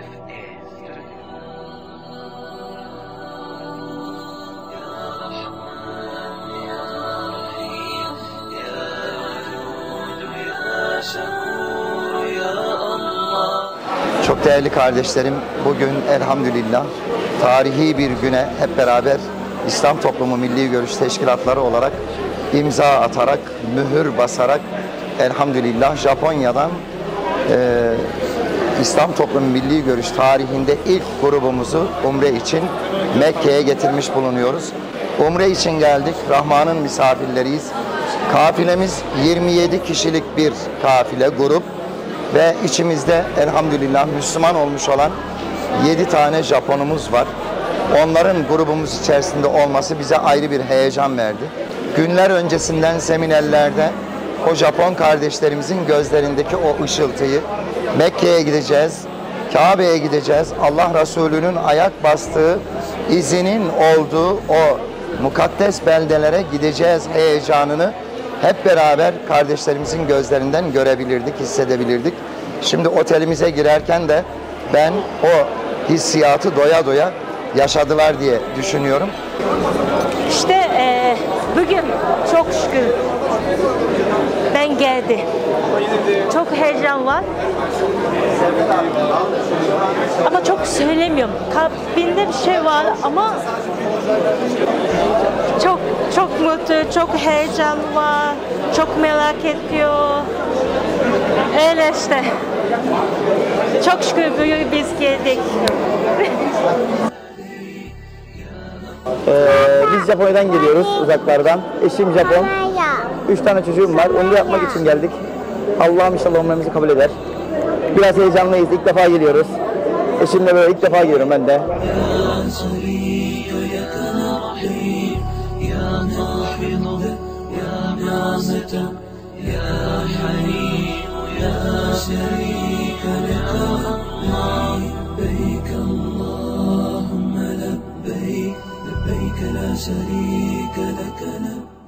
Çok değerli kardeşlerim, bugün elhamdülillah tarihi bir güne hep beraber İslam Toplumu Milli Görüş Teşkilatları olarak imza atarak, mühür basarak elhamdülillah Japonya'dan İslam Toplumu Milli Görüş tarihinde ilk grubumuzu umre için Mekke'ye getirmiş bulunuyoruz. Umre için geldik, Rahman'ın misafirleriyiz. Kafilemiz 27 kişilik bir kafile, grup. Ve içimizde elhamdülillah Müslüman olmuş olan 7 tane Japonumuz var. Onların grubumuz içerisinde olması bize ayrı bir heyecan verdi. Günler öncesinden seminellerde o Japon kardeşlerimizin gözlerindeki o ışıltıyı, Mekke'ye gideceğiz, Kabe'ye gideceğiz, Allah Resulü'nün ayak bastığı, izinin olduğu o mukaddes beldelere gideceğiz heyecanını hep beraber kardeşlerimizin gözlerinden görebilirdik, hissedebilirdik. Şimdi otelimize girerken de ben o hissiyatı doya doya yaşadılar diye düşünüyorum. İşte bugün çok şükür ben geldim. Çok heyecan var. Ama çok söylemiyorum. Kalbimde bir şey var ama çok mutlu, çok heyecan var. Çok merak ediyor. Öyle işte. Çok şükür bugün biz geldik. Biz Japonya'dan geliyoruz, uzaklardan. Eşim Japon. 3 tane çocuğum var. Onu da yapmak için geldik. Allah'ım inşallah umremizi kabul eder. Biraz heyecanlıyız. İlk defa geliyoruz. Eşimle böyle ilk defa geliyorum ben de. لبيك لا شريك لك